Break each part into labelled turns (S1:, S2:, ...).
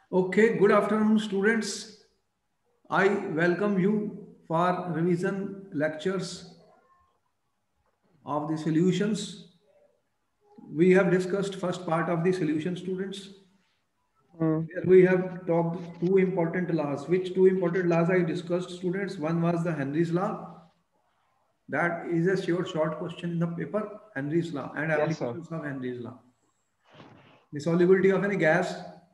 S1: Okay, good afternoon, students. I welcome you for revision lectures of the solutions. We have discussed first part of the solution, students.
S2: Mm.
S1: Here we have talked two important laws. Which two important laws I discussed, students? One was the Henry's law. That is a short question in the paper, Henry's law and
S2: Yes, sir.
S1: applications of Henry's law. The solubility of any gas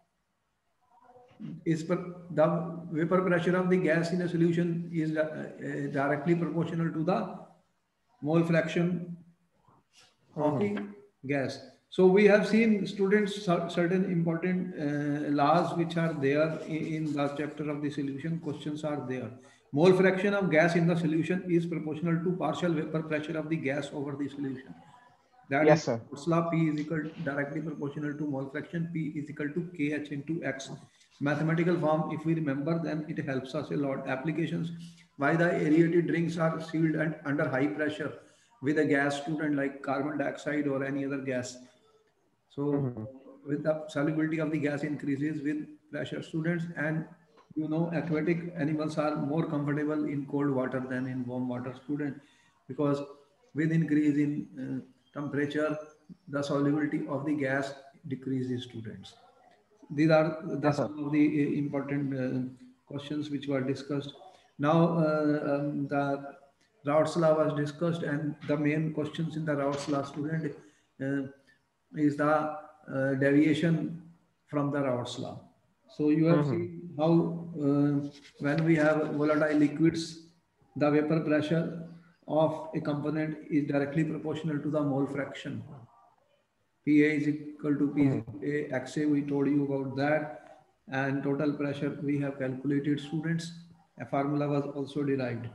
S1: is the vapor pressure of the gas in a solution is directly proportional to the mole fraction of
S2: Mm-hmm.
S1: the gas. So we have seen students certain important laws which are there in the chapter of the solution. Questions are there. Mole fraction of gas in the solution is proportional to partial vapor pressure of the gas over the solution. That is
S2: Yes, sir.
S1: Moore's law. P is equal directly proportional to mole fraction. P is equal to KH into X. Mathematical form, if we remember, then it helps us a lot. Applications, why the aerated drinks are sealed and under high pressure with a gas, student, like carbon dioxide or any other gas. So
S2: Mm-hmm.
S1: with the solubility of the gas increases with pressure, students, and aquatic animals are more comfortable in cold water than in warm water, student, because with increase in temperature, the solubility of the gas decreases, students. These are the
S2: Yes, sir.
S1: some of the important questions which were discussed. Now, the Raoult's law was discussed, and the main questions in the Raoult's law, student, uh, is the deviation from the Raoult's law. So you have
S2: Mm-hmm.
S1: seen how when we have volatile liquids, the vapor pressure of a component is directly proportional to the mole fraction. PA is equal to P is
S2: Mm-hmm.
S1: equal to A, XA, we told you about that. And total pressure we have calculated, students. A formula was also derived.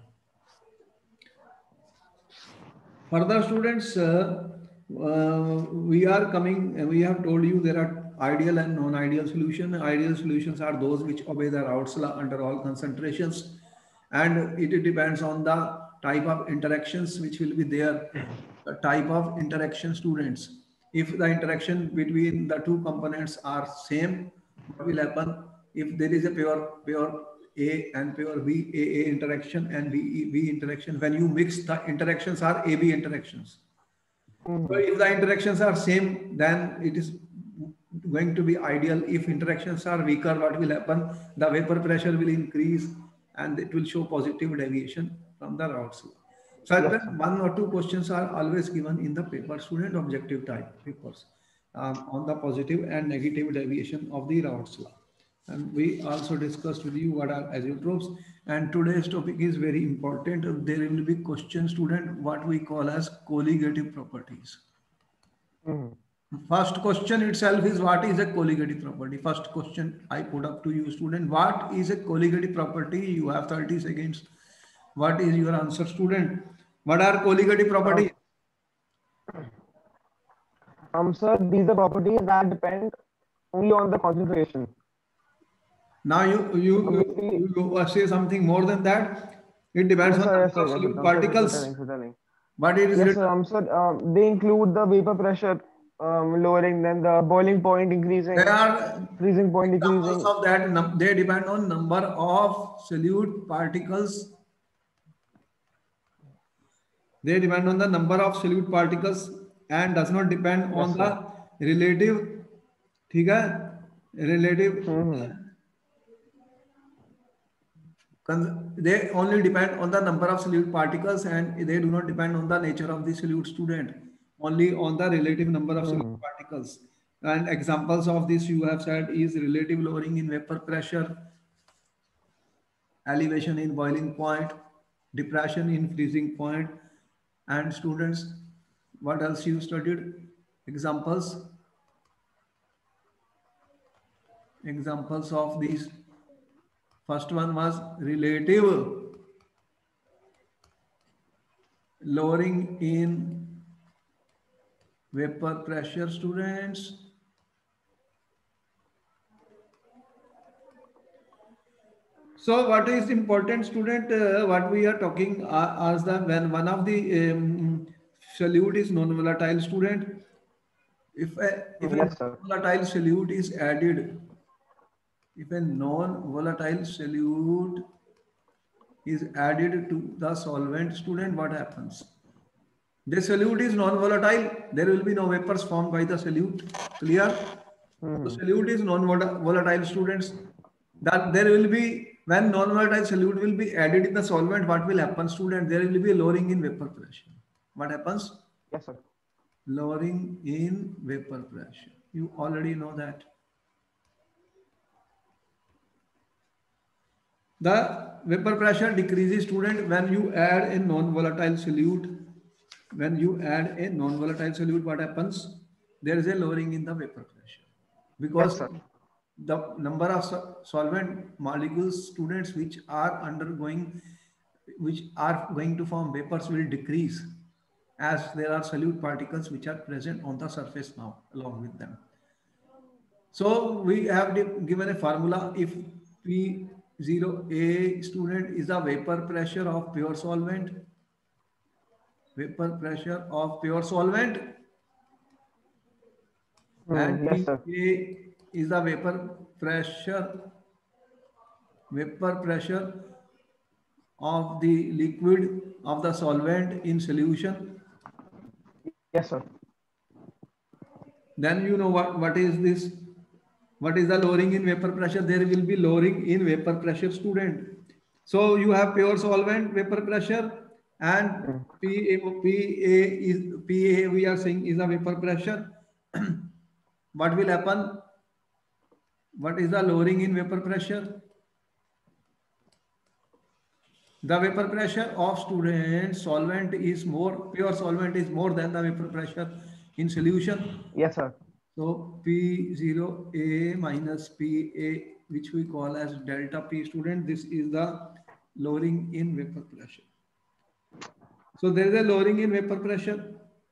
S1: Further, students, we are coming, we have told you there are ideal and non-ideal solution. Ideal solutions are those which obey the Raoult's law under all concentrations, and it depends on the type of interactions which will be there, the type of interaction, students. If the interaction between the two components are same, what will happen? If there is a pure A and pure B, AA interaction and B interaction, when you mix, the interactions are AB interactions. So
S2: Mm-hmm.
S1: if the interactions are same, then it is going to be ideal. If interactions are weaker, what will happen? The vapor pressure will increase and it will show positive deviation from the Raoult's law.
S2: Yes,
S1: Certain
S2: sir.
S1: one or two questions are always given in the paper, student objective type papers, on the positive and negative deviation of the Raoult's law. And we also discussed with you what are azeotropes. And today's topic is very important. There will be question, student, what we call as colligative properties.
S2: Mm-hmm.
S1: First question itself is, what is a colligative property? First question I put up to you, student. What is a colligative property? You have 30 seconds. What is your answer, student? What are colligative properties?
S2: Um, sir, these are properties that depend only on the concentration.
S1: Now
S2: Basically,
S1: you say something more than that. It depends on
S2: yes,
S1: number
S2: sir,
S1: of
S2: yes, sir.
S1: solute
S2: So
S1: particles.
S2: telling, so telling.
S1: But it is
S2: Yes,
S1: written.
S2: sir. Sir, they include the vapor pressure lowering, then the boiling point
S1: There
S2: increasing,
S1: are
S2: freezing point
S1: examples
S2: decreasing.
S1: of that. They depend on number of solute particles. They depend on the number of solute particles and does not depend on
S2: Yes,
S1: the
S2: sir.
S1: relative, ठीक है, relative.
S2: Mm-hmm.
S1: They only depend on the number of solute particles and they do not depend on the nature of the solute, student, only on the relative number of solute
S2: Mm-hmm.
S1: particles. And examples of this you have said is relative lowering in vapor pressure, elevation in boiling point, depression in freezing point. And students, what else you studied? Examples, examples of these. First one was relative lowering in vapor pressure, students. So what is important, student? What we are talking as the when one of the solute is non-volatile, student. If a
S2: Yes, sir.
S1: non-volatile solute is added if a non-volatile solute is added to the solvent, student, what happens? The solute is non-volatile. There will be no vapors formed by the solute. Clear? So solute is non-volatile, students. That there will be, when non-volatile solute will be added in the solvent, what will happen, student? There will be a lowering in vapor pressure. What happens?
S2: Yes, sir.
S1: Lowering in vapor pressure. You already know that. The vapor pressure decreases, student, when you add a non-volatile solute. When you add a non-volatile solute, what happens? There is a lowering in the vapor pressure,
S2: Yes,
S1: because
S2: sir.
S1: the number of solvent molecules, students, which are going to form vapors will decrease, as there are solute particles which are present on the surface now along with them. So we have given a formula. If P0A, student, is the vapor pressure of pure solvent, vapor pressure of pure solvent, and
S2: Yes, sir.
S1: PA is the vapor pressure of the liquid of the solvent in solution.
S2: Yes, sir.
S1: Then you know what is this? What is the lowering in vapor pressure? There will be lowering in vapor pressure, student. So you have pure solvent vapor pressure, and PA we are saying is the vapor pressure. What will happen? What is the lowering in vapor pressure? The vapor pressure of student solvent is more, pure solvent is more than the vapor pressure in solution.
S2: Yes, sir.
S1: So P0A minus PA, which we call as delta P, student, this is the lowering in vapor pressure. So there is a lowering in vapor pressure,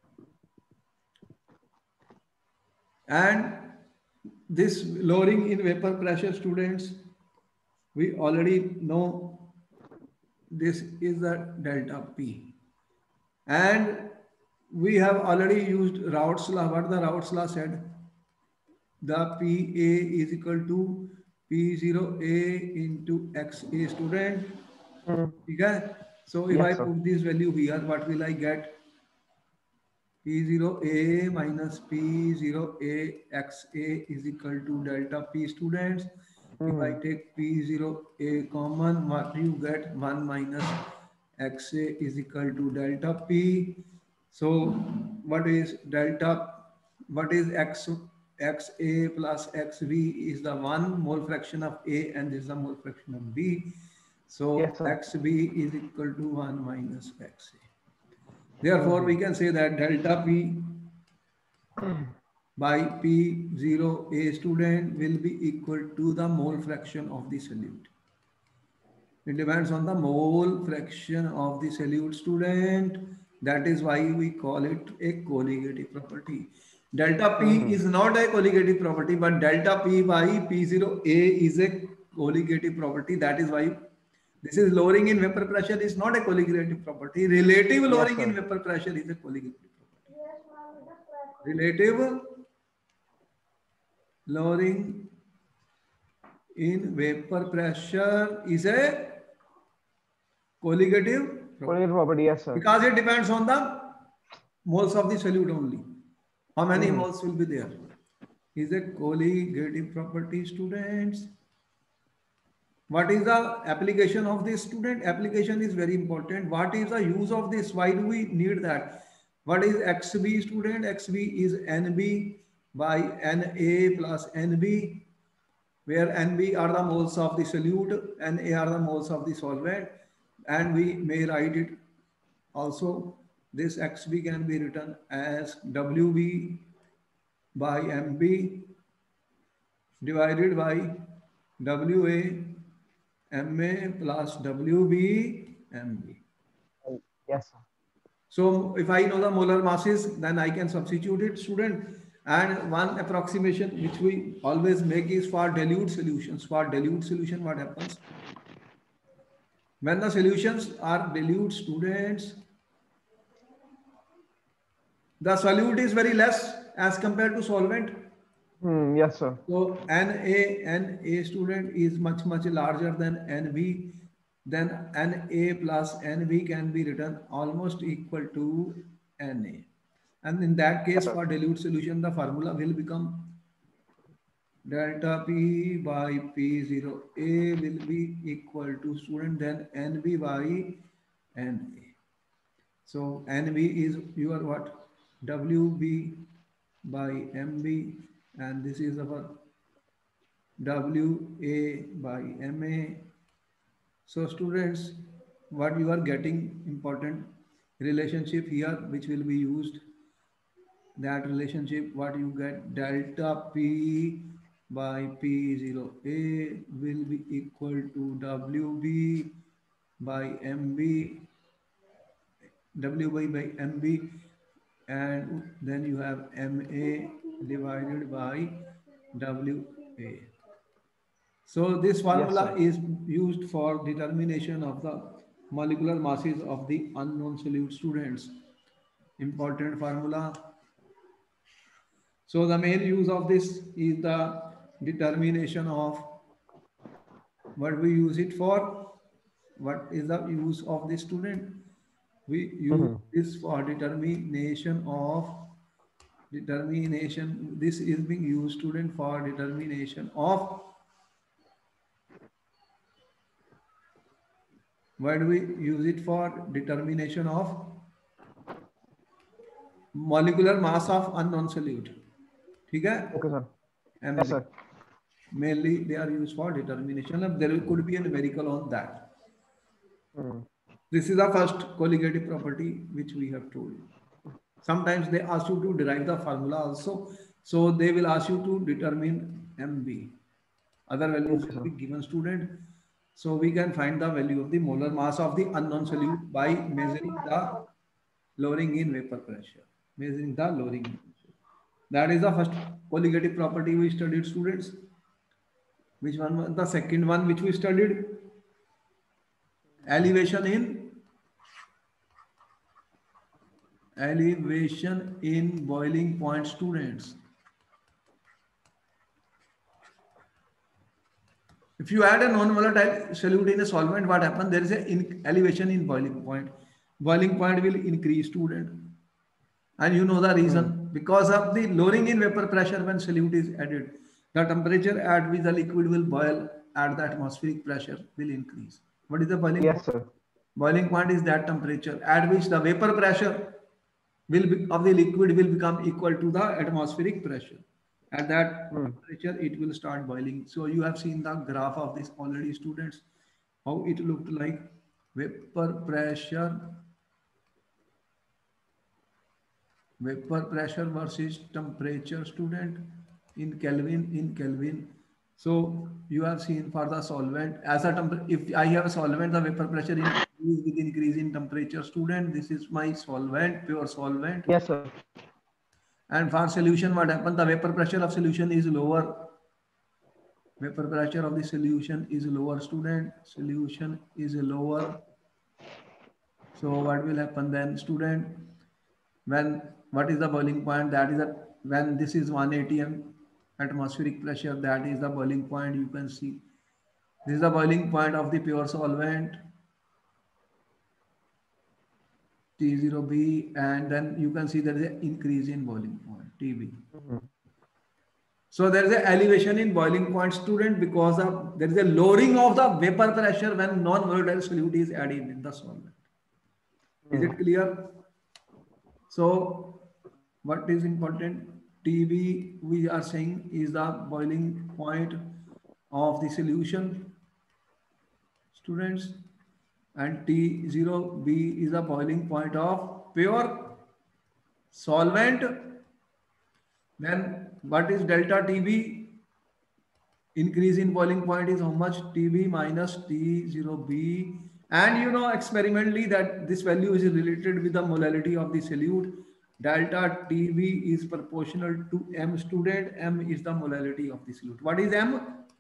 S1: and this lowering in vapor pressure, students, we already know this is the delta P, and we have already used Raoult's law. What the Raoult's law said? The PA is equal to P0A into XA, student. Okay? So if I
S2: Yes, sir.
S1: put this value here, what will I get? P0A minus P0A XA is equal to delta P, students. If I take P0A common, what you get? 1 minus XA is equal to delta P. So what is delta? What is XA plus XB is the 1 mole fraction of A, and this is the mole fraction of B. So
S2: Yes, sir.
S1: XB is equal to 1 minus XA. Therefore, we can say that delta P by P0A, student, will be equal to the mole fraction of the solute. It depends on the mole fraction of the solute, student. That is why we call it a colligative property. Delta P is not a colligative property, but delta P by P0A is a colligative property. That is why this is lowering in vapor pressure is not a colligative property. Relative lowering in vapor pressure is a colligative property. Relative lowering in vapor pressure is a colligative
S2: property. Yes, sir.
S1: Because it depends on the moles of the solute only. How many moles will be there? Is a colligative property, students. What is the application of this, student? Application is very important. What is the use of this? Why do we need that? What is XB, student? XB is NB by NA plus NB, where NB are the moles of the solute, NA are the moles of the solvent, and we may write it also. This XB can be written as WB by MB divided by WA MA plus WB MB.
S2: Yes, sir.
S1: So if I know the molar masses, then I can substitute it, student. And one approximation which we always make is for dilute solutions. For dilute solution, what happens? When the solutions are dilute, students, the solute is very less as compared to solvent.
S2: Yes, sir.
S1: So NA student is much larger than NB. Then NA plus NB can be written almost equal to NA. And in that
S2: Yes,
S1: case,
S2: sir.
S1: for dilute solution, the formula will become delta P by P0. A will be equal to student, then NB by NA. So NB is your what? WB by MB, and this is our WA by MA. So students, what you are getting important relationship here, which will be used, that relationship, what you get, delta P by P0A will be equal to WB by MB, WB by MB, and then you have MA divided by WA. So this
S2: Yes,
S1: formula
S2: sir.
S1: is used for determination of the molecular masses of the unknown solute students. Important formula. So the main use of this is the determination of what we use it for. What is the use of the student? We use this for determination. This is being used, student, for determination of, what do we use it for? Determination of molecular mass of unknown solute. ठीक है?
S2: Okay, sir. Yes,
S1: MD.
S2: sir.
S1: Mainly they are used for determination, and there could be a numerical on that. This is the first colligative property which we have told you. Sometimes they ask you to derive the formula also. So they will ask you to determine MB. Other values
S2: Okay,
S1: will
S2: sir.
S1: be given, student. So we can find the value of the molar mass of the unknown solute by measuring the lowering in vapor pressure. Measuring the lowering in pressure. That is the first colligative property we studied, students. Which one was the second one which we studied? Elevation in boiling point, students. If you add a non-volatile solute in a solvent, what happens? There is an elevation in boiling point. Boiling point will increase, student. And you know the reason. Because of the lowering in vapor pressure when solute is added, the temperature at which the liquid will boil at the atmospheric pressure will increase. What is the boiling
S2: Yes,
S1: point?
S2: sir.
S1: Boiling point is that temperature at which the vapor pressure of the liquid will become equal to the atmospheric pressure. At that temperature, it will start boiling. So you have seen the graph of this already, students, how it looked like. Vapor pressure versus temperature, student, in Kelvin. So you have seen for the solvent, as a if I have a solvent, the vapor pressure increase with increase in temperature, student. This is my solvent, pure solvent.
S2: Yes, sir.
S1: And for solution, what happens? The vapor pressure of solution is lower. Vapor pressure of the solution is lower, student. Solution is lower. So what will happen then, student? When what is the boiling point? That is when this is 1 atm atmospheric pressure. That is the boiling point. You can see this is the boiling point of the pure solvent T0B, and then you can see there is an increase in boiling point TB. So there is an elevation in boiling point, student, because of there is a lowering of the vapor pressure when non-volatile solute is added in the solvent. Is it clear? So what is important? TB we are saying is the boiling point of the solution, students, and T0B is the boiling point of pure solvent. Then what is delta TB? Increase in boiling point is how much? TB minus T0B. And you know experimentally that this value is related with the molality of the solute. Delta TB is proportional to M, student. M is the molality of the solute. What is M?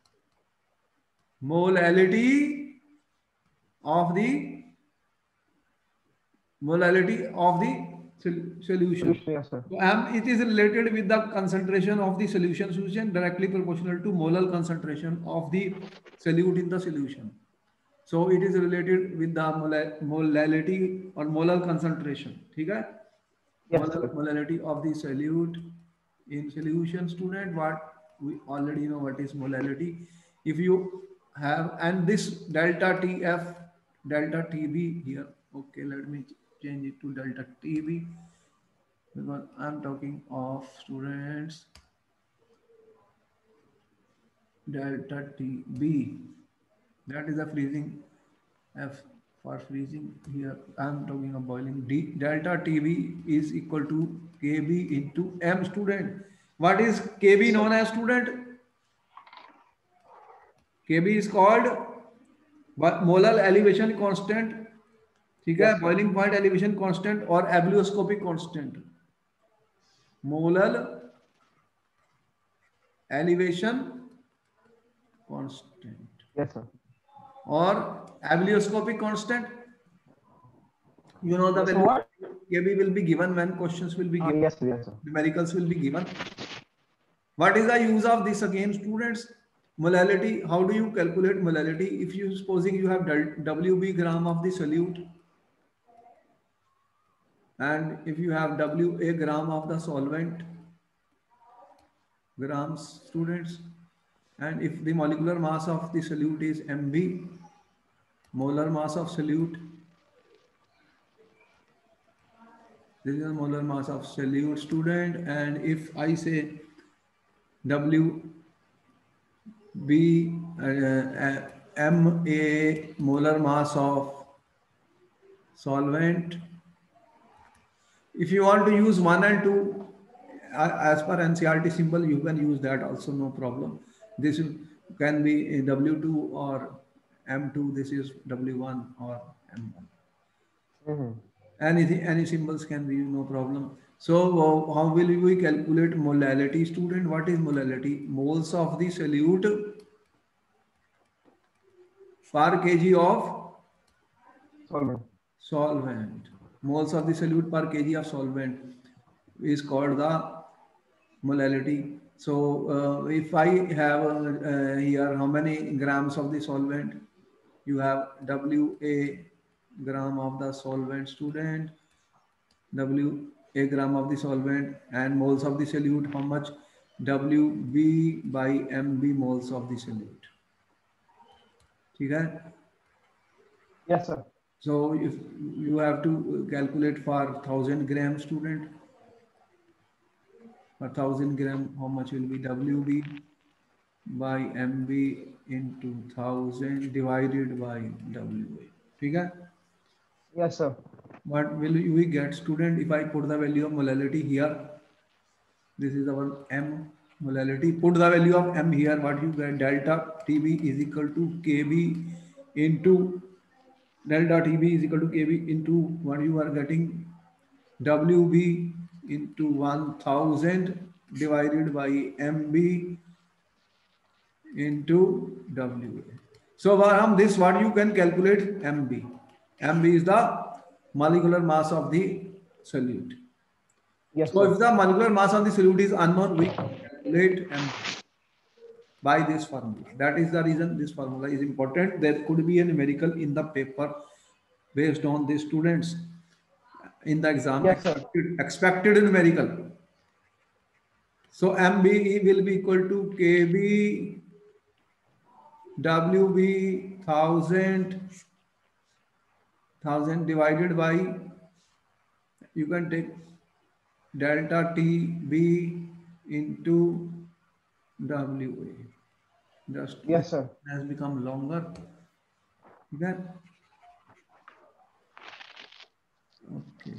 S1: Molality of the solution.
S2: Yes, sir.
S1: So M, it is related with the concentration of the solution directly proportional to molar concentration of the solute in the solution. So it is related with the molality or molar concentration. ठीक है?
S2: Yes, sir.
S1: Molality of the solute in solution. Student, what we already know what is molality. If you have, and this delta TF, delta TB here. Okay, let me change it to delta TB because I'm talking of students delta TB. That is a freezing F for freezing. Here I'm talking of boiling. Delta TB is equal to KB into M. Student, what is KB known as, student? KB is called molar elevation constant. ठीक है? Boiling point elevation constant or ebullioscopic constant. Molar elevation constant.
S2: Yes, sir.
S1: Or ebullioscopic constant. You know the
S2: So
S1: value
S2: what?
S1: KB will be given when questions will be given.
S2: Yes, sir. Yes, sir.
S1: Numericals will be given. What is the use of this again, students? Molality. How do you calculate molality? If you supposing you have WB gram of the solute, and if you have WA gram of the solvent, grams, students, and if the molecular mass of the solute is MB, molar mass of solute, this is the molar mass of solute, student, and if I say WB MA molar mass of solvent, if you want to use 1 and 2 as per NCERT symbol, you can use that also, no problem. This can be W2 or M2, this is W1 or M1. Any symbols can be, no problem. So how will we calculate molality, student? What is molality? Moles of the solute per kg of solvent. Moles of the solute per kg of solvent is called the molality. So if I have here how many grams of the solvent, you have WA gram of the solvent, student, WA gram of the solvent, and moles of the solute, how much? WB by MB moles of the solute. ठीक है?
S2: Yes, sir.
S1: So if you have to calculate for 1000 grams, student, for 1000 gram, how much will be WB by MB into 1000 divided by WA. ठीक है?
S2: Yes, sir.
S1: What will we get, student, if I put the value of molality here? This is our M molality. Put the value of M here. What you get? Delta TB is equal to KB into delta TB is equal to KB into what you are getting, WB into 1000 divided by MB into WA. So from this, what you can calculate? MB. MB is the molecular mass of the solute.
S2: Yes,
S1: so
S2: sir.
S1: if the molecular mass of the solute is unknown, we can calculate MB by this formula. That is the reason this formula is important. There could be a numerical in the paper based on the students in the exam.
S2: Yes, sir.
S1: Expected numerical. So MB will be equal to KB WB 1000 divided by, you can take delta TB into WA. Just
S2: yes, sir.
S1: Has become longer. Okay. Okay.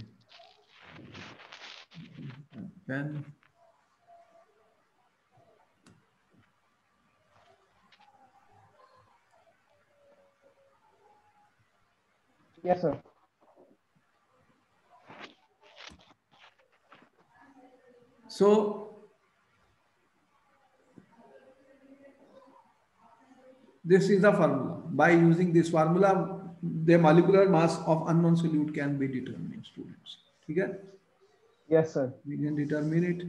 S1: Then
S2: yes, sir.
S1: So this is the formula. By using this formula, the molecular mass of unknown solute can be determined, students. Okay?
S2: Yes, sir.
S1: We can determine it.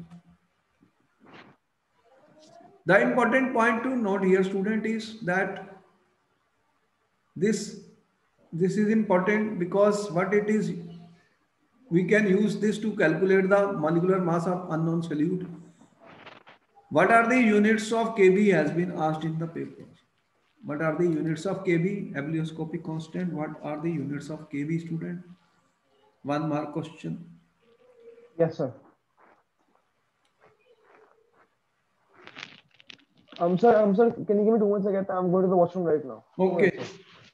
S1: The important point to note here, student, is that this this is important because what it is, we can use this to calculate the molecular mass of unknown solute. What are the units of Kb has been asked in the paper. What are the units of Kb? Abelioscopic constant. What are the units of Kb, student? 1 mark question.
S2: Yes, sir. Sir, can you give me 2 minutes again? I'm going to the washroom right now. 2 minutes,
S1: Okay.
S2: sir.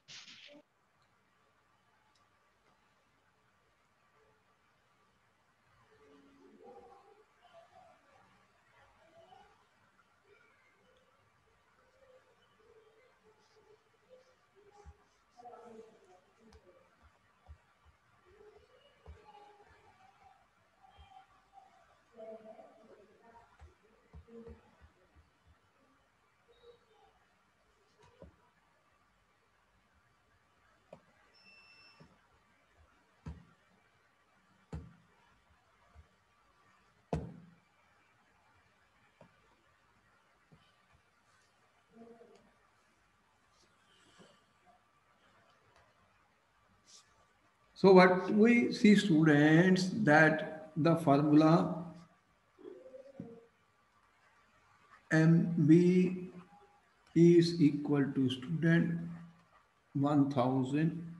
S1: So what we see, students, that the formula MB is equal to, student, 1000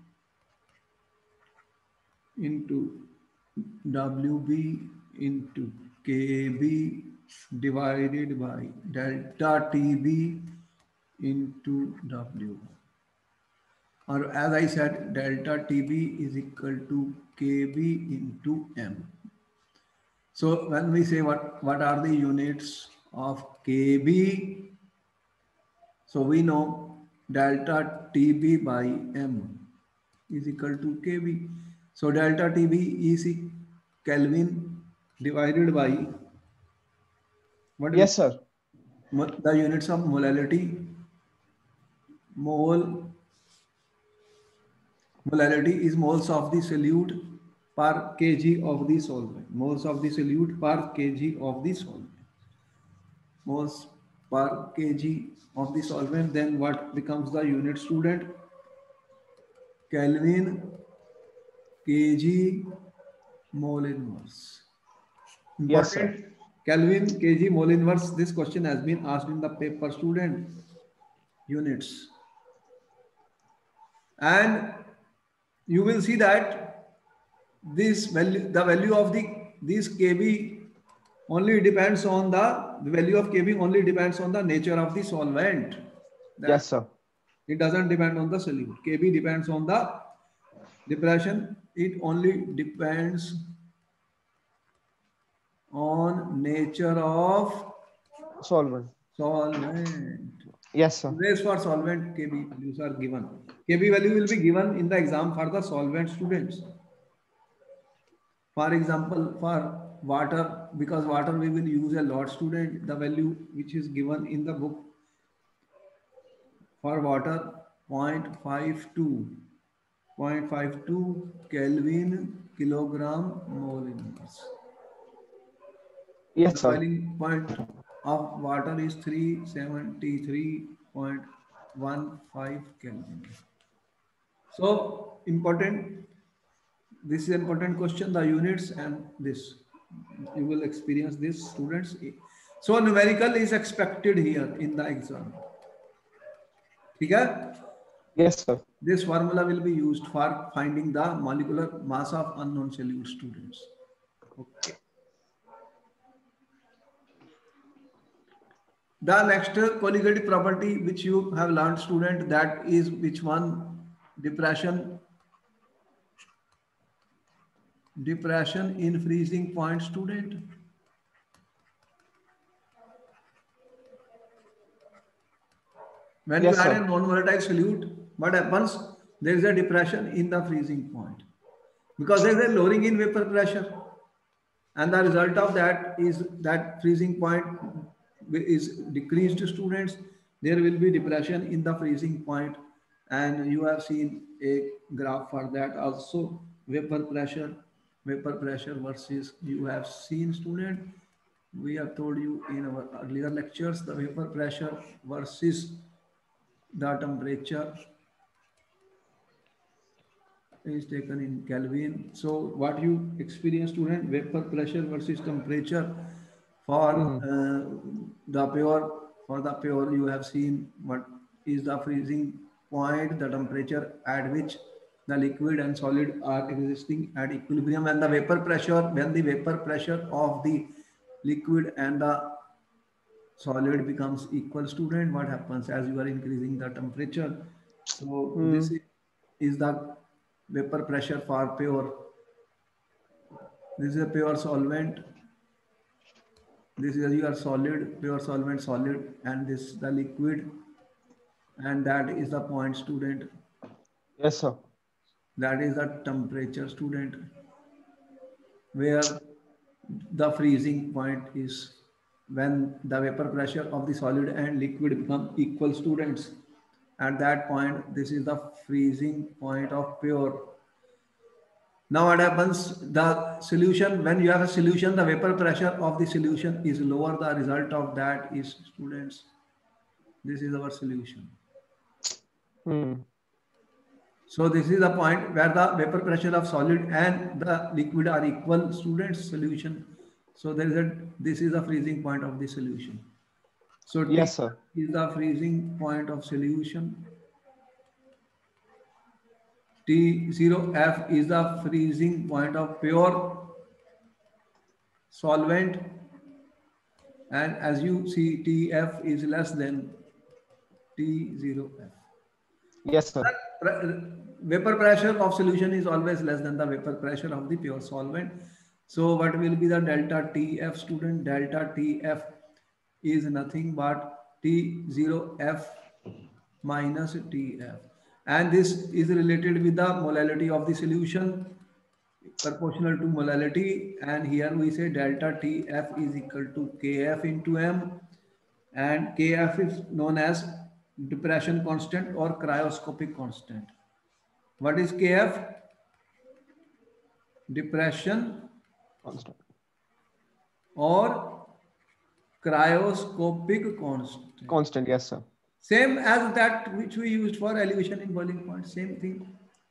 S1: into WB into KB divided by delta TB into W. Or as I said, delta TB is equal to KB into M. So when we say what are the units of KB, so we know delta TB by M is equal to KB. So delta TB is Kelvin divided by what is
S2: Yes, sir.
S1: the units of molality. Molality is moles of the solute per kg of the solvent. Moles of the solute per kg of the solvent. Moles per kg of the solvent. Then what becomes the unit, student? Kelvin kg mole inverse.
S2: Yes, sir.
S1: Important. Kelvin kg mole inverse. This question has been asked in the paper, student. Units. And you will see that this value, the value of this kb only depends on the value of kb only depends on the nature of the solvent.
S2: Yes,
S1: That
S2: sir.
S1: it doesn't depend on the solute. Kb depends on the depression. It only depends on nature of
S2: Solvent.
S1: solvent.
S2: Yes, sir.
S1: Always for solvent, kb values are given. Kb value will be given in the exam for the solvent, students. For example, for water, because water we will use a lot, student, the value which is given in the book for water, 0.52, 0.52 Kelvin kilogram mole inverse.
S2: Yes,
S1: The
S2: sir.
S1: boiling point of water is 373.15 Kelvin. So important, this is an important question, the units and this. You will experience this, students. So numerical is expected here in the exam. Okay?
S2: Yes, sir.
S1: This formula will be used for finding the molecular mass of unknown solute, students. Okay. The next colligative property which you have learned, student, that is which one? Depression. Depression in freezing point, student. When you
S2: Yes,
S1: add a
S2: sir.
S1: non-volatile solute, what happens? There is a depression in the freezing point because there is a lowering in vapor pressure, and the result of that is that freezing point is decreased, students. There will be depression in the freezing point, and you have seen a graph for that also. Vapor pressure vapor pressure versus, you have seen student, we have told you in our earlier lectures, the vapor pressure versus the temperature is taken in Kelvin. So what you experience student, vapor pressure versus temperature for
S2: Mm-hmm.
S1: the pure, for the pure you have seen what is the freezing point, the temperature at which the liquid and solid are existing at equilibrium, and the vapor pressure, when the vapor pressure of the liquid and the solid becomes equal student, what happens as you are increasing the temperature. So this
S2: Mm.
S1: is the vapor pressure for pure. This is a pure solvent. This is your solid, pure solvent, solid, and this is the liquid, and that is the point student.
S2: Yes, sir.
S1: That is the temperature student, where the freezing point is when the vapor pressure of the solid and liquid become equal students. At that point, this is the freezing point of pure. Now what happens? The solution, when you have a solution, the vapor pressure of the solution is lower. The result of that is students. This is our solution.
S2: Mm.
S1: So this is the point where the vapor pressure of solid and the liquid are equal students solution. So there is a, this is the freezing point of the solution. So T
S2: Yes, sir.
S1: is the freezing point of solution. T0F is the freezing point of pure solvent, and as you see TF is less than T0F.
S2: Yes, sir.
S1: Vapor pressure of solution is always less than the vapor pressure of the pure solvent. So what will be the delta TF student? Delta TF is nothing but T0F minus TF. And this is related with the molality of the solution, proportional to molality. And here we say delta TF is equal to KF into M, and KF is known as depression constant or cryoscopic constant. What is KF? Depression
S2: Constant.
S1: or cryoscopic constant.
S2: Constant. Yes, sir.
S1: Same as that which we used for elevation in boiling point, same thing.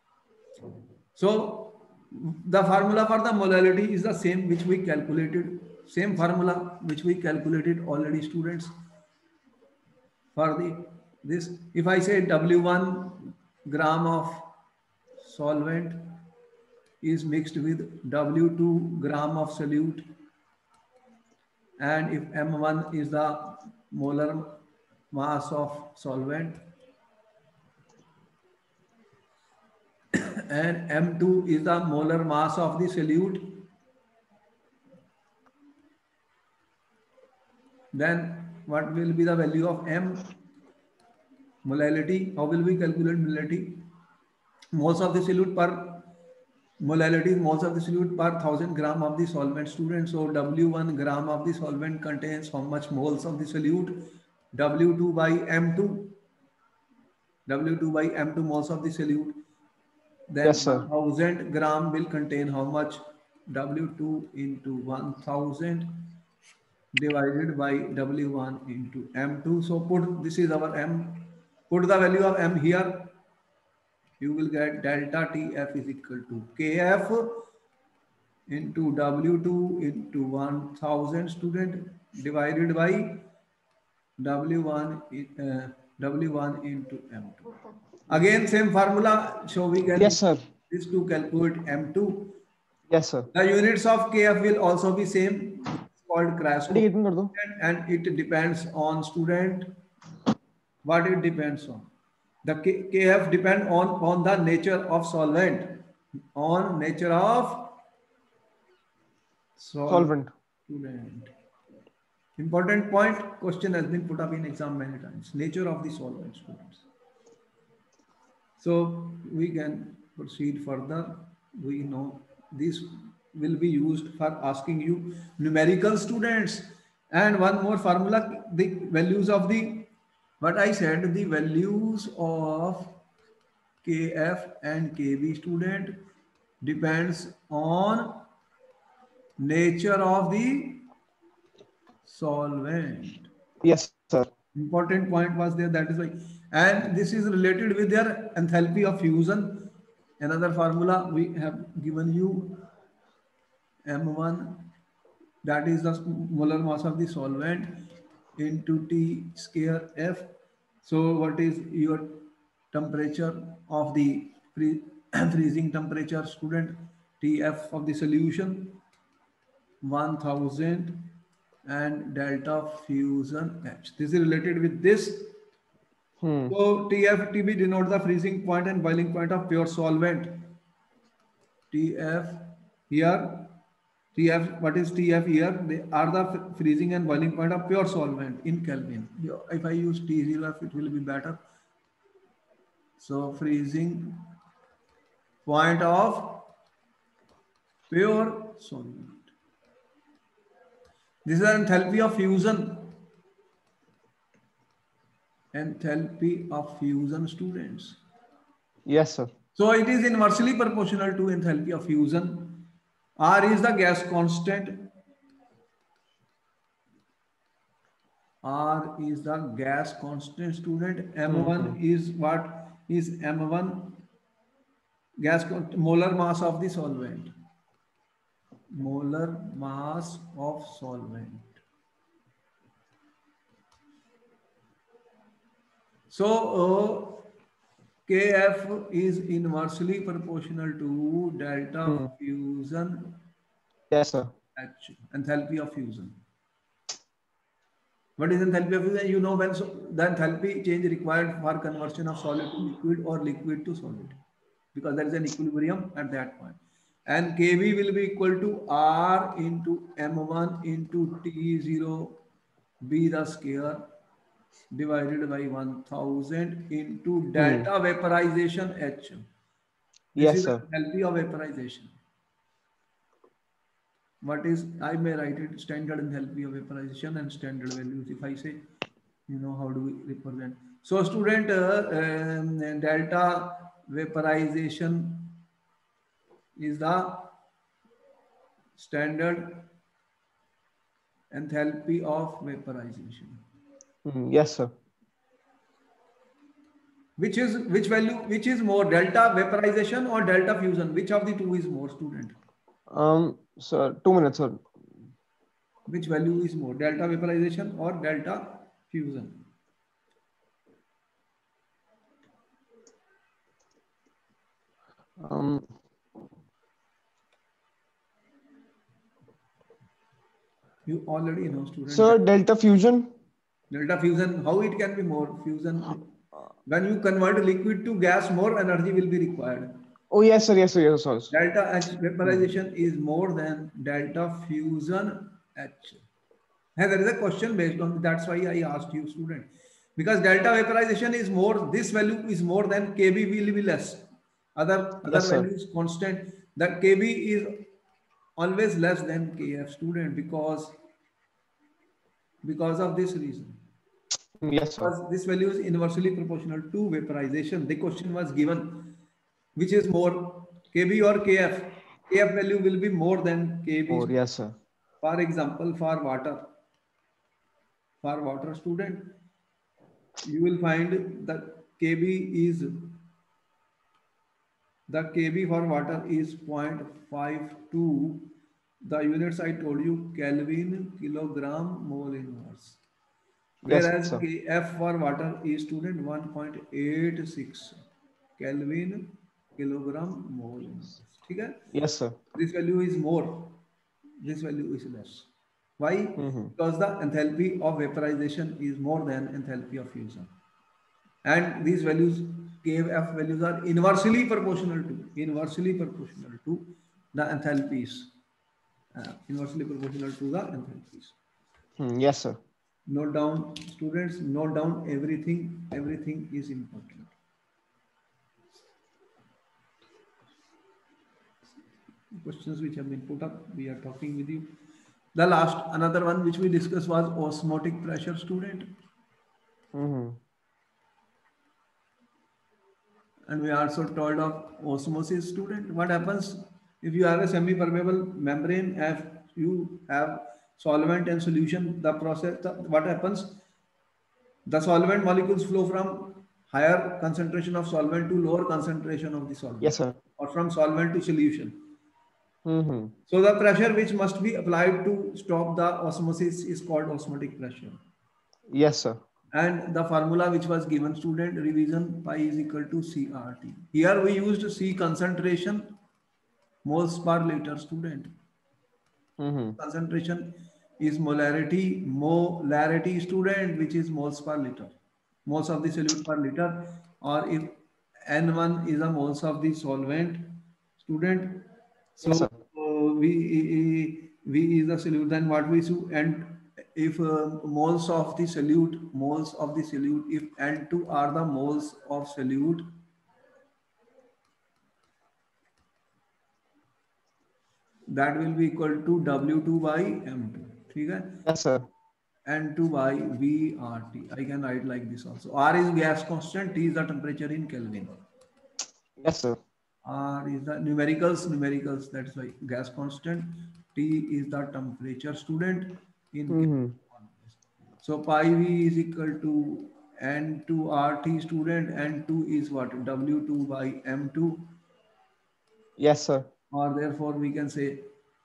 S1: So the formula for the molality is the same which we calculated, same formula which we calculated already students for the this. If I say W1 gram of solvent is mixed with W2 gram of solute, and if M1 is the molar mass of solvent and M2 is the molar mass of the solute, then what will be the value of M? Molality. How will we calculate molality? Moles of the solute per molality, moles of the solute per 1000 gram of the solvent student. So W1 gram of the solvent contains how much moles of the solute? W2 by M2. W2 by M2 moles of the solute. Then
S2: Yes, sir.
S1: 1000 gram will contain how much? W2 into 1000 divided by W1 into M2. So put, this is our M. Put the value of M here. You will get delta TF is equal to KF into W2 into 1000 student divided by W1, W1 into M2. Again, same formula. So we can
S2: Yes, sir.
S1: this to calculate M2.
S2: Yes, sir.
S1: The units of KF will also be same. It's called
S2: Ready,
S1: cryoscopic,
S2: कितने कर दो?
S1: and it depends on student. What it depends on? The KF depend on the nature of solvent, on nature of
S2: Solvent.
S1: student. Important point, question has been put up in exam many times. Nature of the solvent, students. So we can proceed further. We know this will be used for asking you numerical students. And one more formula, the values of the, what I said, the values of KF and KB student depends on nature of the solvent.
S2: Yes, sir.
S1: Important point was there, that is why. And this is related with their enthalpy of fusion. Another formula we have given you, M1, that is the molar mass of the solvent into T square F. So what is your temperature of the freezing temperature, student? TF of the solution 1000 and delta fusion H. This is related with this.
S2: Hmm.
S1: So TB denotes the freezing point and boiling point of pure solvent. TF here, TF, what is TF here? They are the freezing and boiling point of pure solvent in Kelvin. If I use T0F, it will be better. So freezing point of pure solvent. This is enthalpy of fusion. Enthalpy of fusion, students.
S2: Yes, sir.
S1: So it is inversely proportional to enthalpy of fusion. R is the gas constant. R is the gas constant, student. M1 is what? Is M1 molar mass of the solvent. Molar mass of solvent. So Kf is inversely proportional to delta fusion
S2: Yes, sir.
S1: H, enthalpy of fusion. What is enthalpy of fusion? You know, when the enthalpy change required for conversion of solid to liquid or liquid to solid, because there is an equilibrium at that point. And Kv will be equal to R into M1 into T0 B the square divided by 1000 into delta vaporization H. This
S2: Yes,
S1: is the
S2: sir.
S1: enthalpy of vaporization. What is, I may write it standard enthalpy of vaporization and standard values. If I say, you know, how do we represent? So student, delta vaporization is the standard enthalpy of vaporization.
S2: Yes, sir.
S1: Which value, which is more, delta vaporization or delta fusion? Which of the two is more, student?
S2: Sir, 2 minutes, sir.
S1: Which value is more, delta vaporization or delta fusion? You already know, student.
S2: Sir, delta fusion.
S1: Delta fusion, how it can be more? Fusion, when you convert liquid to gas, more energy will be required.
S2: Oh, yes, sir. Yes, sir. Yes, sir.
S1: Delta H vaporization is more than delta fusion H. And there is a question based on, that's why I asked you, student. Because delta vaporization is more, this value is more than Kb will be less. Other
S2: Yes, sir.
S1: values constant. That Kb is always less than Kf, student, because of this reason.
S2: Yes, sir.
S1: Because this value is inversely proportional to vaporization. The question was given, which is more, Kb or Kf? Kf value will be more than Kb.
S2: Oh, yes, sir.
S1: For example, for water, student, you will find that Kb for water is 0.52. The units I told you, Kelvin, kilogram, mole inverse. Whereas
S2: Yes, sir.
S1: Kf for water is, student, 1.86 Kelvin, kilogram, mole inverse. Okay?
S2: Yes, sir.
S1: This value is more. This value is less. Why? Because the enthalpy of vaporization is more than enthalpy of fusion. And these values, Kf values, are inversely proportional to the enthalpies. Inversely proportional to the enthalpies.
S2: Yes, sir.
S1: Note down, students, note down everything. Everything is important. Questions which have been put up, we are talking with you. The last, another one which we discussed was osmotic pressure, student. And we also told of osmosis, student. What happens if you have a semi-permeable membrane you have solvent and solution, the process, what happens? The solvent molecules flow from higher concentration of solvent to lower concentration of the solvent,
S2: Yes, sir.
S1: or from solvent to solution.
S2: Mm-hmm.
S1: So the pressure which must be applied to stop the osmosis is called osmotic pressure.
S2: Yes, sir.
S1: And the formula which was given, student, revision, pi is equal to CRT. Here we used C, concentration, moles per liter, student.
S2: Mm-hmm.
S1: Concentration is molarity, student, which is moles per liter, moles of the solute per liter. Or if N1 is a moles of the solvent, student.
S2: Yes,
S1: So
S2: sir.
S1: V is the solute, then what we do? And if moles of the solute, if N2 are the moles of solute, that will be equal to W2 by M2. ठीक है?
S2: Yes, sir.
S1: N2 by VRT. I can write like this also. R is gas constant, T is the temperature in Kelvin.
S2: Yes, sir.
S1: R is the numericals, that's why gas constant. T is the temperature, student, in
S2: Mm-hmm.
S1: Kelvin. So pi V is equal to N2RT, student. N2 is what? W2 by M2.
S2: Yes, sir.
S1: Or therefore we can say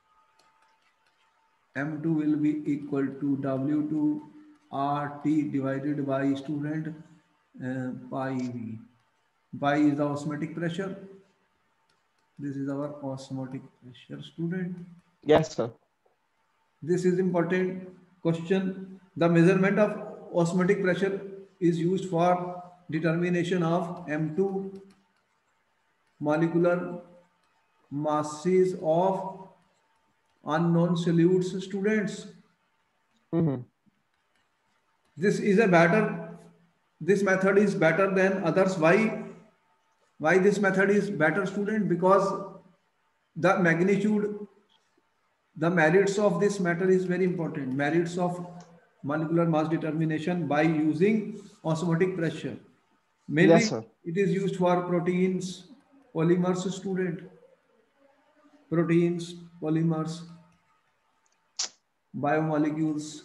S1: M2 will be equal to W2 RT divided by, student, pi V. Pi is the osmotic pressure. This is our osmotic pressure, student.
S2: Yes, sir.
S1: This is important question. The measurement of osmotic pressure is used for determination of M2 molecular masses of unknown solutes, students.
S2: Mm-hmm.
S1: This is a better, this method is better than others. Why this method is better, student? Because the magnitude, the merits of this matter is very important. Merits of molecular mass determination by using osmotic pressure.
S2: Yes,
S1: Mainly
S2: sir.
S1: it is used for proteins, polymers, student. Proteins, polymers, biomolecules,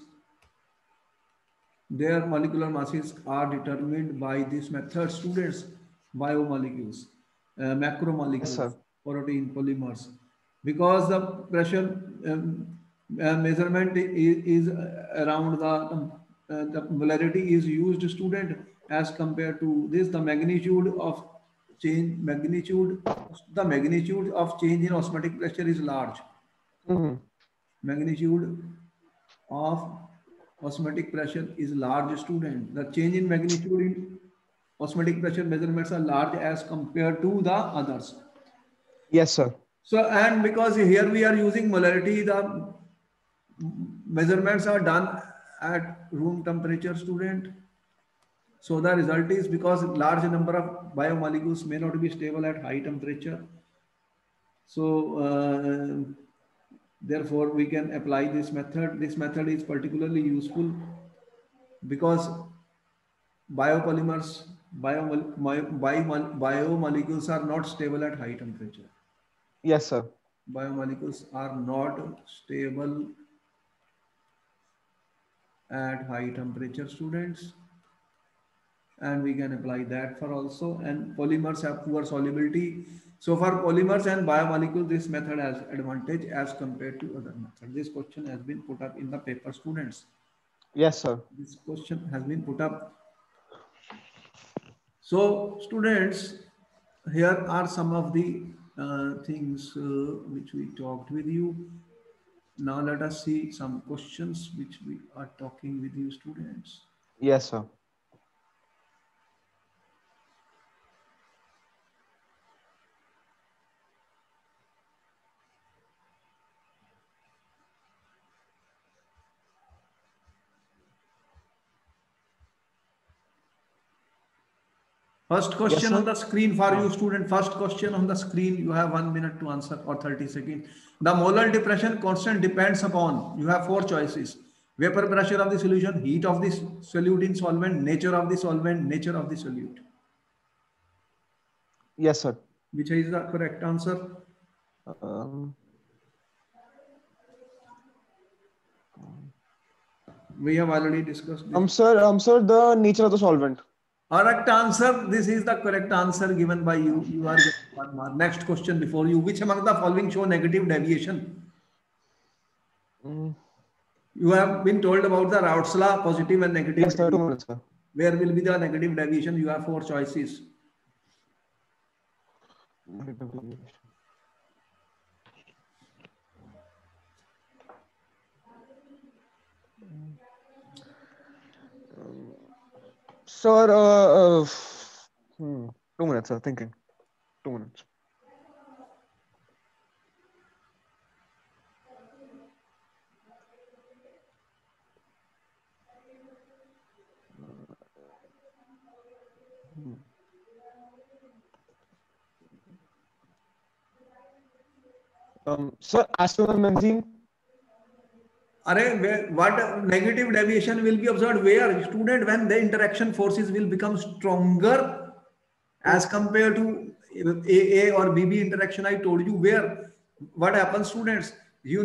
S1: their molecular masses are determined by this method, students. Biomolecules,
S2: Yes,
S1: macromolecules,
S2: sir.
S1: protein, polymers. Because the pressure measurement is around the molarity is used, student, as compared to this, the magnitude of change, the magnitude of change in osmotic pressure is large.
S2: Mm-hmm.
S1: Magnitude of osmotic pressure is large, student. The change in magnitude in osmotic pressure measurements are large as compared to the others.
S2: Yes, sir.
S1: So, and because here we are using molarity, the measurements are done at room temperature, student. So the result is, because large number of biomolecules may not be stable at high temperature. So therefore we can apply this method. This method is particularly useful because biopolymers, biomolecules are not stable at high temperature.
S2: Yes, sir.
S1: Biomolecules are not stable at high temperature, students. And we can apply that for also. And polymers have poor solubility. So for polymers and biomolecules, this method has advantage as compared to other methods. This question has been put up in the paper, students.
S2: Yes, sir.
S1: This question has been put up. So students, here are some of the things which we talked with you. Now let us see some questions which we are talking with you, students.
S2: Yes, sir.
S1: First
S2: Yes,
S1: question
S2: sir.
S1: on the screen for you, student. First question on the screen. You have 1 minute to answer, or 30 seconds. The molar depression constant depends upon, you have 4 choices: vapor pressure of the solution, heat of the solute in solvent, nature of the solvent, nature of the solute.
S2: Yes, sir.
S1: Which is the correct answer?
S2: Um,
S1: We have already discussed this.
S2: Sir, the nature of the solvent.
S1: Correct answer. This is the correct answer given by you. You are getting 1 mark. Next question before you. Which among the following show negative deviation?
S2: Mm.
S1: You have been told about the Raoult's law, positive and negative
S2: Yes, sir. 2
S1: deviation.
S2: minutes, sir.
S1: Where will be the negative deviation? You have 4 choices.
S2: Negative deviation. Sir, 2 minutes, sir. Thinking. 2 minutes. Sir, acetone and benzene.
S1: What negative deviation will be observed where? Student, when the interaction forces will become stronger as compared to AA or BB interaction, I told you where. What happens, students?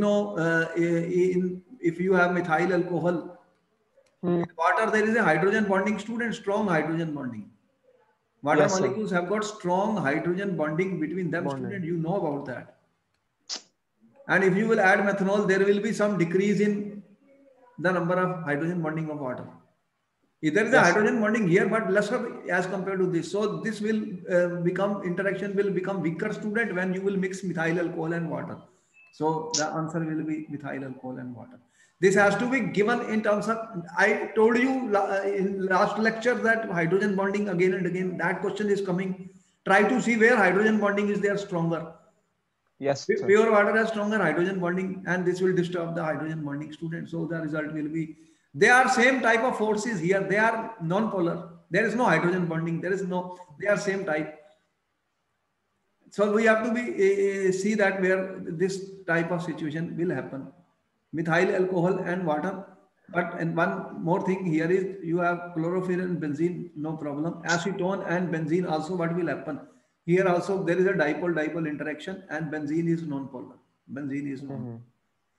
S1: If you have methyl alcohol,
S2: Hmm.
S1: in water there is a hydrogen bonding, student, strong hydrogen bonding. Water
S2: Yes, sir.
S1: molecules have got strong hydrogen bonding between them,
S2: Bonding.
S1: student. You know about that. And if you will add methanol, there will be some decrease in the number of hydrogen bonding of water. There is a
S2: Yes, sir.
S1: hydrogen bonding here, but lesser as compared to this. So this will interaction will become weaker, student, when you will mix methyl alcohol and water. So the answer will be methyl alcohol and water. This has to be given in terms of, I told you in last lecture that hydrogen bonding again and again, that question is coming. Try to see where hydrogen bonding is there stronger.
S2: Yes, sir.
S1: Pure water has stronger hydrogen bonding, and this will disturb the hydrogen bonding, student. So the result will be, they are same type of forces here. They are non-polar. There is no hydrogen bonding. There is no, they are same type. So we have to be see that where this type of situation will happen. Methyl alcohol and water. But and one more thing here is you have chlorophyll and benzene, no problem. Acetone and benzene also, what will happen? Here also there is a dipole-dipole interaction, and benzene is non-polar. Benzene is non.
S2: Mhm.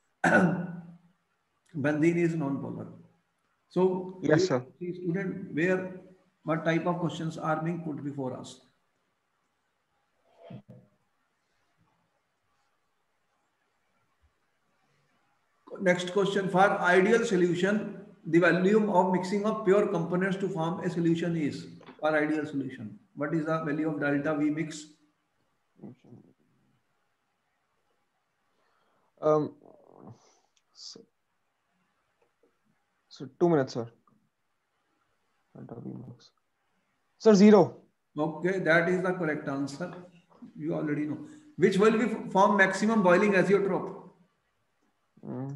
S1: Benzene is non-polar. So we
S2: Yes,
S1: have
S2: sir.
S1: to see, student, where what type of questions are being put before us. Next question, for ideal solution, the volume of mixing of pure components to form a solution is, for ideal solution. What is the value of delta V mix?
S2: Um, so, 2 minutes, sir. Sir, 0.
S1: Okay, that is the correct answer. You already know. Which will be form maximum boiling azeotrope?
S2: Mm.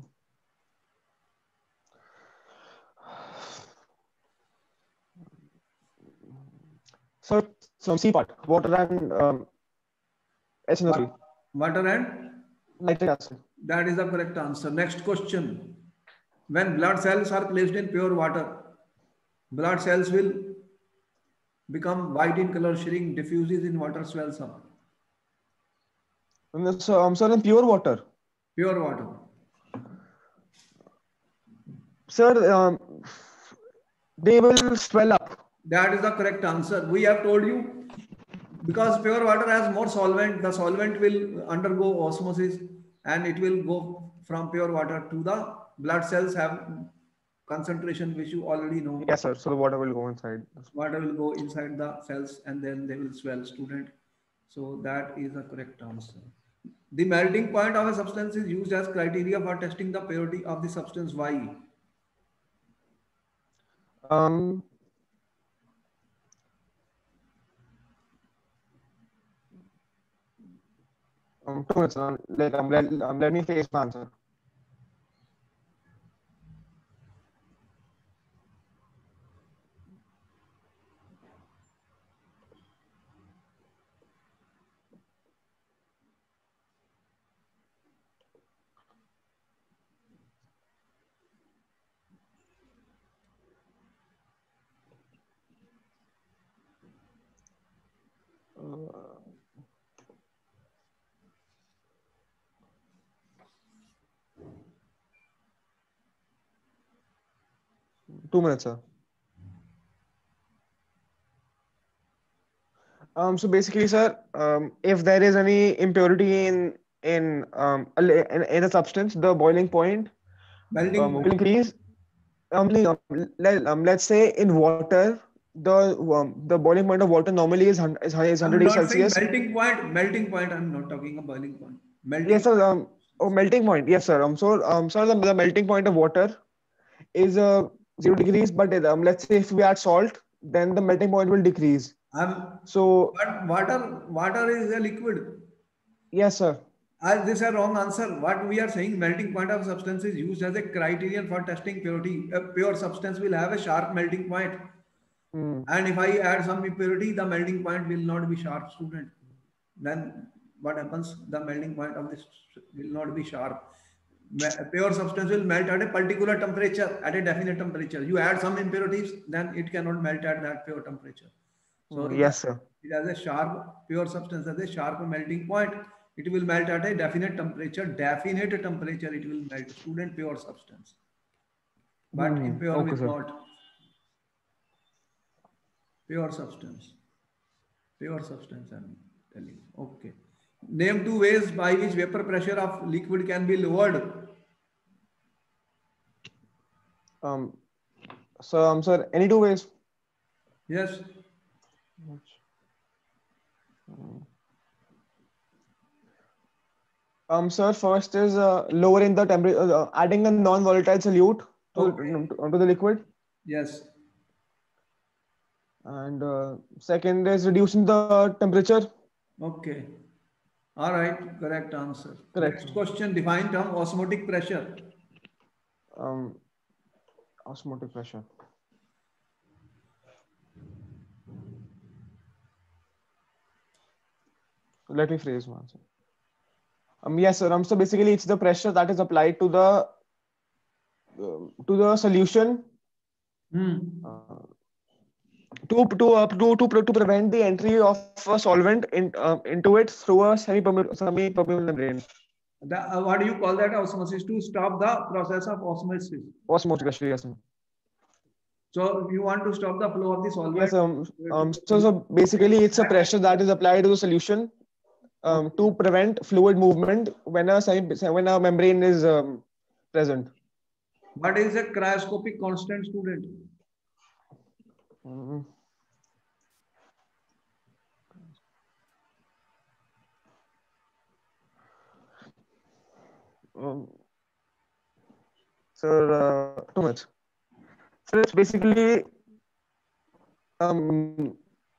S2: Sir, some C part, water and HNO3,
S1: Water and?
S2: nitric acid.
S1: That is the correct answer. Next question. When blood cells are placed in pure water, blood cells will become white in color, shrink, diffuses in water, swells up.
S2: Sir, in pure water.
S1: Pure water.
S2: Sir, they will swell up.
S1: That is the correct answer. We have told you, because pure water has more solvent, the solvent will undergo osmosis and it will go from pure water to the blood cells have concentration, which you already know.
S2: Yes, sir. So the water will go inside.
S1: Water will go inside the cells and then they will swell, student. So that is the correct answer. The melting point of a substance is used as criteria for testing the purity of the substance. Why?
S2: Um, 2 minutes. Let me face my answer. 2 minutes, sir. So basically, sir, if there is any impurity in a substance, the boiling point
S1: Melting
S2: will
S1: point.
S2: increase. Let's say in water, the boiling point of water normally is 100
S1: I'm
S2: degrees
S1: not saying
S2: Celsius.
S1: melting point. Melting point. I'm not talking about boiling point.
S2: Yes,
S1: Melting
S2: sir.
S1: point.
S2: Oh, melting point. Yes, sir. So the melting point of water is 0 degrees, but let's say if we add salt, then the melting point will decrease.
S1: I'm.
S2: So
S1: But water is a liquid.
S2: yes, sir.
S1: This is a wrong answer. What we are saying, melting point of substance is used as a criterion for testing purity. A pure substance will have a sharp melting point.
S2: Hmm.
S1: And if I add some impurity, the melting point will not be sharp, student. Then what happens? The melting point of this will not be sharp. Pure substance will melt at a particular temperature, at a definite temperature. You add some impurities, then it cannot melt at that pure temperature. So
S2: Yes, sir.
S1: it has a sharp, pure substance has a sharp melting point. It will melt at a definite temperature. Definite temperature, it will melt. Student, pure substance. But impure
S2: Okay,
S1: will
S2: sir.
S1: not. Pure substance. Pure substance, I'm telling. Okay. Name two ways by which vapor pressure of liquid can be lowered.
S2: Um, sir, any 2 ways?
S1: Yes.
S2: Sir, first is lowering the temperature, adding a non-volatile solute
S1: Okay.
S2: onto the liquid,
S1: Yes.
S2: and second is reducing the temperature.
S1: Okay. All right. Correct answer.
S2: Correct.
S1: Next question. Define term osmotic pressure.
S2: Um, Osmotic pressure. Let me phrase my answer. Yes, sir. So basically, it's the pressure that is applied to the solution
S1: Hmm.
S2: to prevent the entry of a solvent into it through a semi-permeable membrane.
S1: What do you call that? Osmosis, to stop the process of osmosis.
S2: Osmotic pressure, yes, sir.
S1: So you want to stop the flow of the
S2: Yes.
S1: solvent.
S2: So basically, it's a pressure that is applied to the solution to prevent fluid movement when a membrane is present.
S1: What is a cryoscopic constant, student?
S2: Mm, um, Sir, 2 minutes. So it's basically um,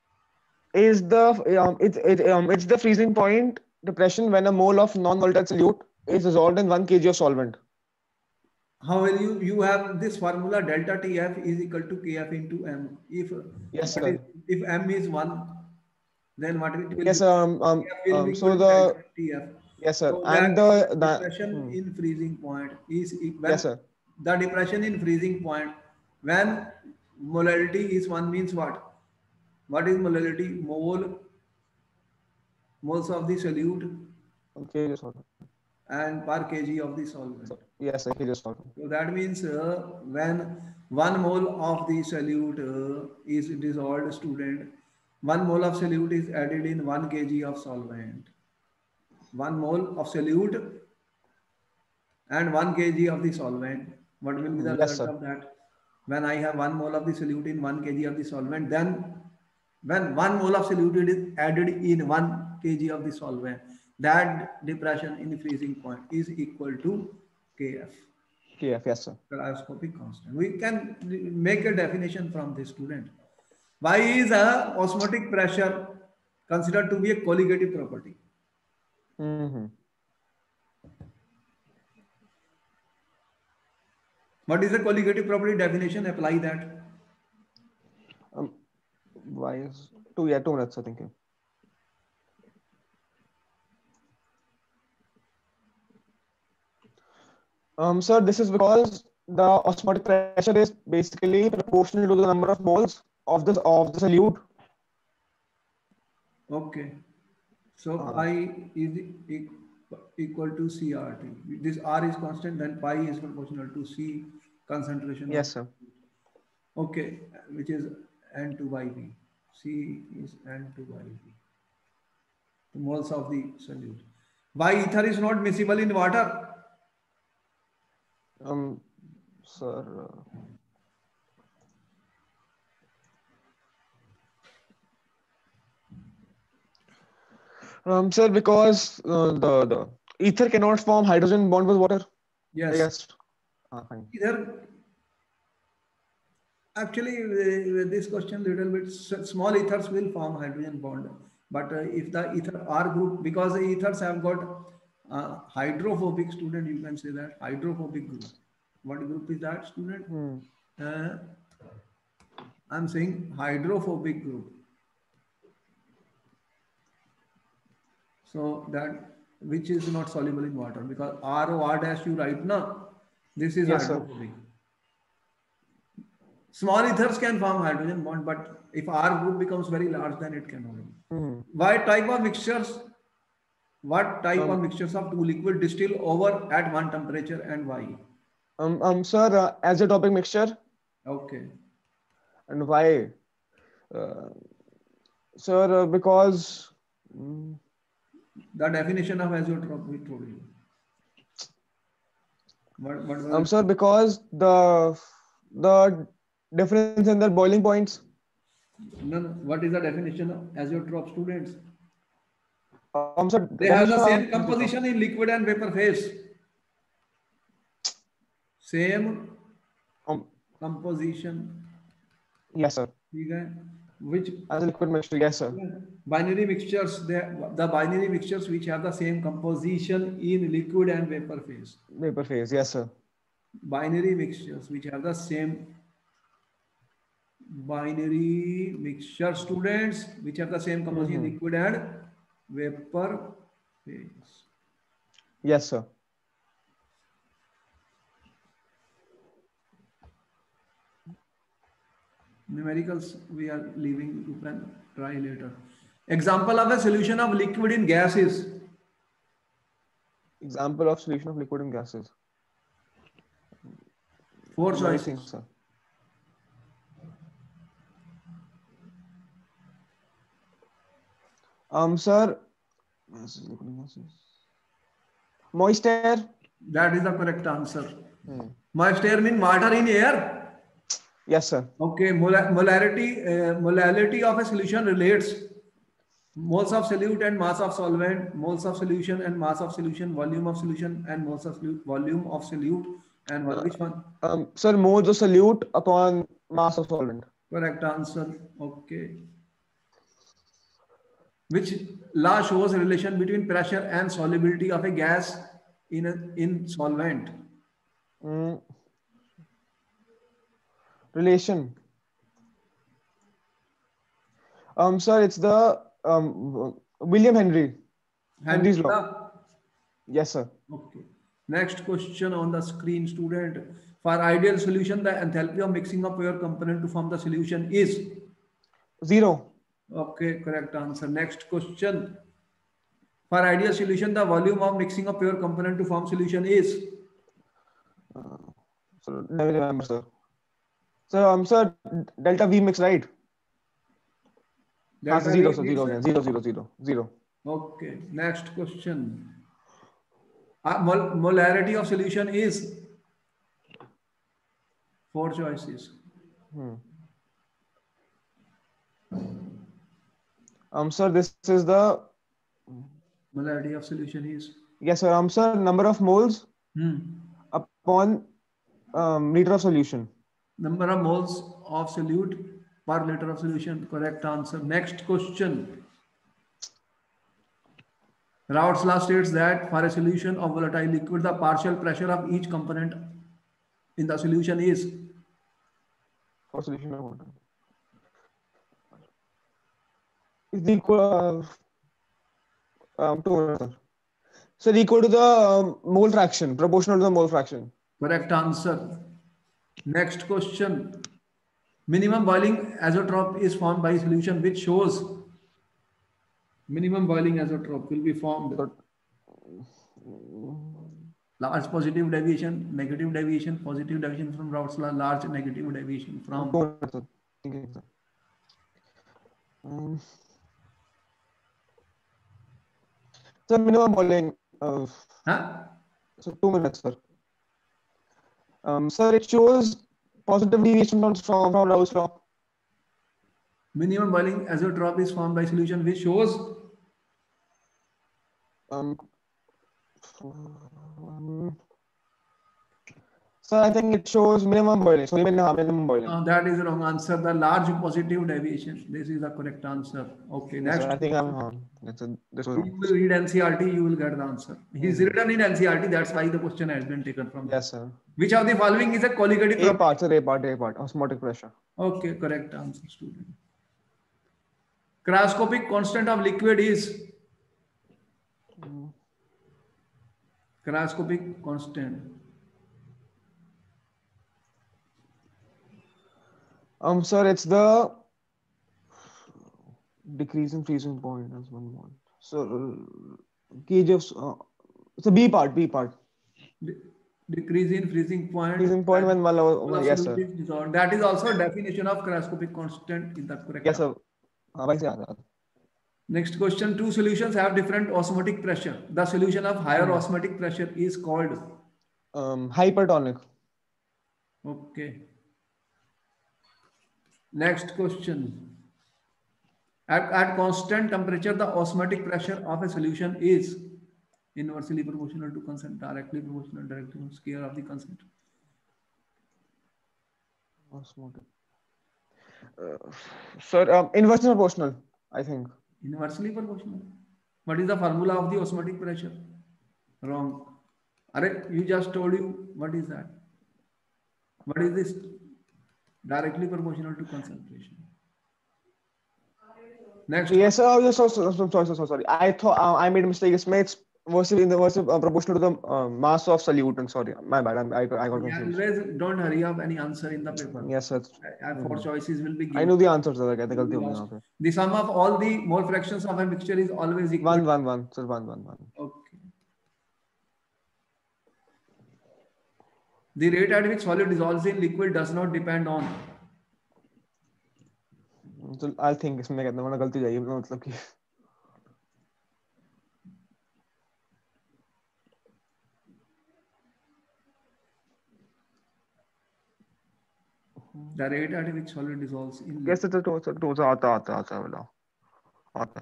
S2: it's the freezing point depression when a mole of non-volatile solute is dissolved in 1 kg of solvent.
S1: How will you have this formula delta TF is equal to KF into M. If
S2: Yes,
S1: what is
S2: sir.
S1: if M is 1, then what it will
S2: Yes.
S1: be? KF will be equal
S2: So
S1: to
S2: the
S1: delta TF.
S2: yes, sir,
S1: So that
S2: and the
S1: depression in freezing point is
S2: yes,
S1: when
S2: sir.
S1: the depression in freezing point when molality is 1 means what? What is molality? Moles of the solute
S2: Okay, just hold on.
S1: and per kg of the solvent.
S2: So, yes, okay, just hold on.
S1: So that means when 1 mole of the solute is dissolved, student, 1 mole of solute is added in 1 kg of solvent. 1 mole of solute and 1 kg of the solvent. What will be the
S2: Yes,
S1: result
S2: sir.
S1: of that? When I have 1 mole of the solute in 1 kg of the solvent, then when 1 mole of solute is added in 1 kg of the solvent, that depression in the freezing point is equal to Kf.
S2: KF, yes, sir.
S1: Cryoscopic constant. We can make a definition from this, student. Why is a osmotic pressure considered to be a colligative property?
S2: Mm-hmm.
S1: What is the colligative property definition? Apply that.
S2: Um, why is 2 minutes? I think. Sir, this is because the osmotic pressure is basically proportional to the number of moles of the solute.
S1: Okay. So pi is equal to CRT. This R is constant, then pi is proportional to C concentration of.
S2: Yes, sir.
S1: Okay, which is N2 by V. C is N2 by V. The moles of the solute. Why ether is not miscible in water?
S2: Um, sir. Sir, because the ether cannot form hydrogen bond with water. I
S1: Yes.
S2: guess. Fine.
S1: Ether, actually, with this question, little bit small ethers will form hydrogen bond. But if the ether R group, because the ethers have got hydrophobic student, you can say that hydrophobic group. What group is that, student?
S2: Hmm.
S1: Uh, I'm saying hydrophobic group. So that which is not soluble in water, because RO R dash you write now. This is
S2: Yes, sir.
S1: hydrophobic. Small ethers can form hydrogen bond, but if R group becomes very large, then it cannot.
S2: Hmm.
S1: What type of mixtures? What type of
S2: Um,
S1: mixtures of two liquid distill over at one temperature and why?
S2: Sir, azeotropic mixture.
S1: Okay.
S2: And why? Uh, sir, because mm,
S1: The definition of azeotrope we told you. What was it?
S2: sir, because the difference in the boiling points.
S1: No, no. What is the definition of azeotrope, students?
S2: Sir,
S1: They have
S2: definition
S1: the
S2: of
S1: same composition in liquid and vapor phase. Same
S2: um,
S1: composition.
S2: yes, sir.
S1: ठीक है? Which
S2: As a liquid mixture, yes, sir.
S1: binary mixtures? The binary mixtures which have the same composition in liquid and vapor phase.
S2: Vapor phase, yes, sir.
S1: Binary mixtures which have the same binary mixture, students, which have the same composition in liquid and vapor phase.
S2: Yes, sir.
S1: Numericals we are leaving, you can try later. Example of a solution of liquid in gases.
S2: Example of solution of liquid in gases.
S1: Four
S2: Many
S1: choices.
S2: things, sir. Sir, moist air.
S1: That is the correct answer. Moist air means water in air.
S2: Yes, sir.
S1: Okay, molality of a solution relates moles of solute and mass of solvent, moles of solution and mass of solution, volume of solution and moles of solute, volume of solute, and which one?
S2: Sir, moles of solute upon mass of solvent.
S1: Correct answer. Okay. Which law shows a relation between pressure and solubility of a gas in solvent?
S2: Relation. Sir, it's the William Henry's law. Yes, sir.
S1: Okay. Next question on the screen, student. For ideal solution, the enthalpy of mixing of pure component to form the solution is
S2: 0.
S1: Okay, correct answer. Next question. For ideal solution, the volume of mixing of pure component to form solution is?
S2: So never remember, sir. So, sir, delta V mix, right?
S1: Delta
S2: 0,
S1: V
S2: so
S1: mix.
S2: 0 again. 0, 0, 0, 0.
S1: Okay. Next question. Molarity of solution is? 4 choices.
S2: Sir, this is the
S1: Molarity of solution is?
S2: yes, sir. Sir, number of moles upon liter of solution.
S1: Number of moles of solute per liter of solution. Correct answer. Next question. Raoult's law states that for a solution of volatile liquid, the partial pressure of each component in the solution is?
S2: For solution of water. Is equal to so equal to the mole fraction, proportional to the mole fraction.
S1: Correct answer. Next question. Minimum boiling azeotrope is formed by solution which shows minimum boiling azeotrope will be formed. Large positive deviation, negative deviation, positive deviation from Raoult's law, large negative deviation from.
S2: So minimum boiling.
S1: Huh?
S2: So 2 minutes, sir. Sir, it shows positive deviation from Raoult's law.
S1: Minimum boiling azeotrope is formed by solution which shows.
S2: Sir, I think it shows minimum boiling. So minimum boiling.
S1: That is the wrong answer. The large positive deviation. This is the correct answer. Okay,
S2: Yes,
S1: next.
S2: sir, I think I'm wrong. This was wrong.
S1: You will read NCRT, you will get the answer. He's written in NCRT, that's why the question has been taken from.
S2: Yes, sir.
S1: Which of the following is a colligative
S2: A part, sir, A part. Osmotic pressure.
S1: Okay, correct answer, student. Cryoscopic constant of liquid is. Cryoscopic constant.
S2: Sir, it's the decrease in freezing point as one more. So, gauge of it's a B part.
S1: Decrease in freezing point.
S2: Freezing point when yes, sir.
S1: That is also a definition of cryoscopic constant. Is that correct?
S2: Yes, sir.
S1: Next question. Two solutions have different osmotic pressure. The solution of higher osmotic pressure is called
S2: hypertonic.
S1: Okay. Next question. At constant temperature, the osmotic pressure of a solution is inversely proportional to constant, directly proportional, directly to square of the constant.
S2: Osmotic. Sir, inversely proportional, I think.
S1: Inversely proportional. What is the formula of the osmotic pressure? Wrong. You just told you. What is that? What is this? Directly proportional to concentration. Next.
S2: Yes, sir. Sorry. I thought I made a mistake. It's proportional to the mass of solute. Sorry, my bad. I got confused.
S1: Always don't hurry up any answer in the paper.
S2: Yes, sir.
S1: Four choices will be given.
S2: I knew the answer, sir.
S1: The sum of all the mole fractions of a mixture is always equal.
S2: 1. Sir, 1.
S1: Okay. The rate at which solid dissolves in liquid does not depend on.
S2: So I think इसमें कहते हैं गलती जाएगी मतलब कि
S1: the rate at which solid dissolves in liquid.
S2: Yes, तो आता वाला आता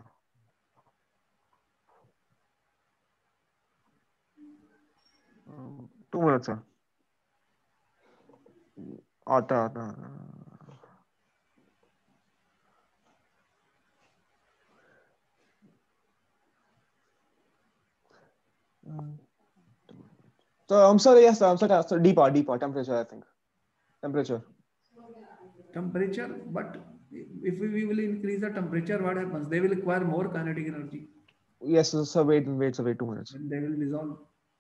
S2: 2 minutes sir आता So I'm sorry, yes, sir, D part, temperature, I think. Temperature,
S1: but if we will increase the temperature, what happens? They will require more kinetic energy.
S2: Yes, sir, wait 2 minutes.
S1: And they will dissolve.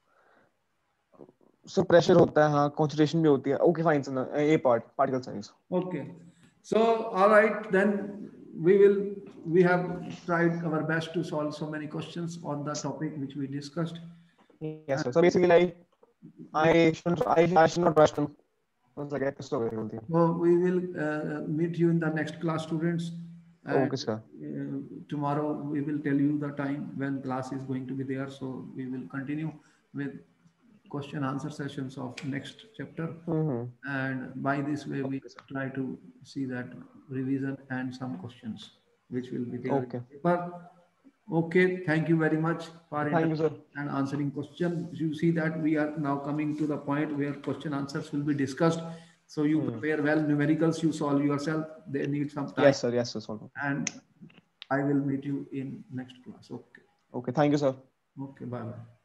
S2: So pressure होता है, हाँ, concentration भी होती है. Okay, fine, sir. A part, particle size.
S1: Okay. So, all right, then we have tried our best to solve so many questions on the topic which we discussed.
S2: Yes, sir. So basically, I should not rush them.
S1: So we will meet you in the next class, students.
S2: Okay, sir.
S1: Tomorrow we will tell you the time when class is going to be there. So we will continue with question answer sessions of next chapter. And by this way, we try to see that revision and some questions which will be there. Okay, thank you very much for and answering questions. You see that we are now coming to the point where question answers will be discussed. So you prepare well, numericals you solve yourself. They need some time.
S2: Yes, sir.
S1: And I will meet you in next class. Okay.
S2: Okay, thank you, sir.
S1: Okay, bye-bye.